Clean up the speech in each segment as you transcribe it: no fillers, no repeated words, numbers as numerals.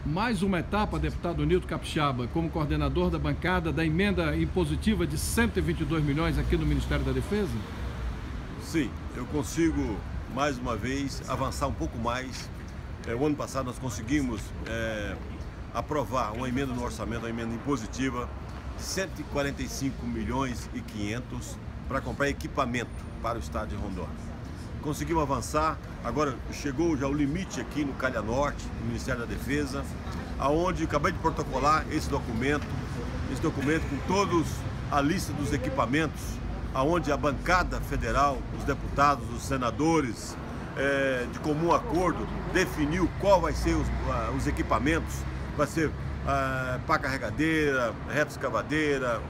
Mais uma etapa, deputado Nilton Capixaba, como coordenador da bancada da emenda impositiva de 122 milhões aqui no Ministério da Defesa? Sim, eu consigo, mais uma vez, avançar um pouco mais. O ano passado nós conseguimos aprovar uma emenda no orçamento, uma emenda impositiva de 145 milhões e 500 para comprar equipamento para o estado de Rondônia. Conseguimos avançar, agora chegou já o limite aqui no Calha Norte, no Ministério da Defesa, aonde acabei de protocolar esse documento com todos a lista dos equipamentos, aonde a bancada federal, os deputados, os senadores, de comum acordo, definiu qual vai ser os equipamentos. Vai ser pá carregadeira, reto escavadeira,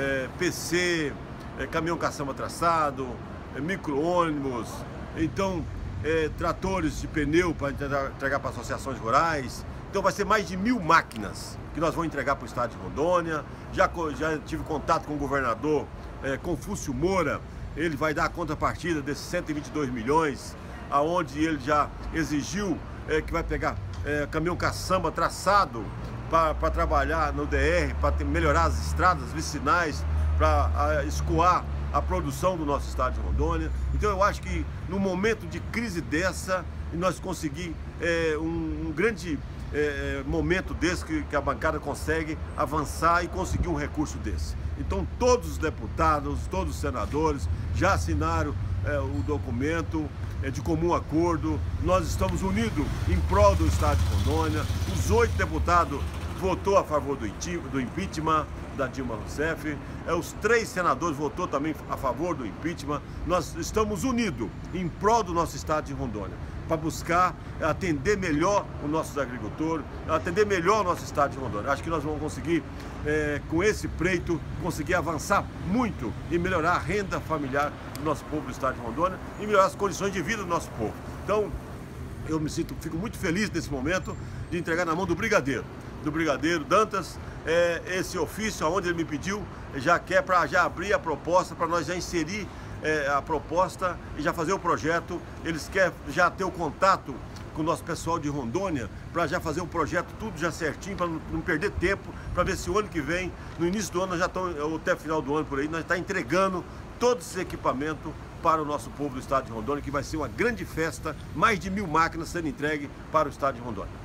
PC, caminhão caçamba traçado, micro-ônibus, então tratores de pneu para entregar para associações rurais. Então vai ser mais de 1000 máquinas que nós vamos entregar para o estado de Rondônia. Já tive contato com o governador Confúcio Moura, ele vai dar a contrapartida desses 122 milhões, aonde ele já exigiu que vai pegar caminhão caçamba traçado para trabalhar no DR, para melhorar as estradas vicinais, para escoar a produção do nosso estado de Rondônia. Então eu acho que no momento de crise dessa, nós conseguir um grande momento desse que a bancada consegue avançar e conseguir um recurso desse. Então todos os deputados, todos os senadores já assinaram o documento de comum acordo. Nós estamos unidos em prol do estado de Rondônia. Os 8 deputados votou a favor do impeachment da Dilma Rousseff. Os 3 senadores votou também a favor do impeachment. Nós estamos unidos em prol do nosso estado de Rondônia, para buscar atender melhor os nossos agricultores, atender melhor o nosso estado de Rondônia. Acho que nós vamos conseguir, com esse pleito, conseguir avançar muito e melhorar a renda familiar do nosso povo do estado de Rondônia e melhorar as condições de vida do nosso povo. Então, eu fico muito feliz nesse momento de entregar na mão do Brigadeiro Dantas, esse ofício onde ele me pediu, já quer para já abrir a proposta, para nós já inserir a proposta e já fazer o projeto. Eles querem já ter o contato com o nosso pessoal de Rondônia, para já fazer o projeto tudo já certinho, para não perder tempo, para ver se o ano que vem, no início do ano, nós já estamos, ou até final do ano por aí, nós estamos entregando todos esses equipamentos para o nosso povo do estado de Rondônia, que vai ser uma grande festa, mais de 1000 máquinas sendo entregues para o estado de Rondônia.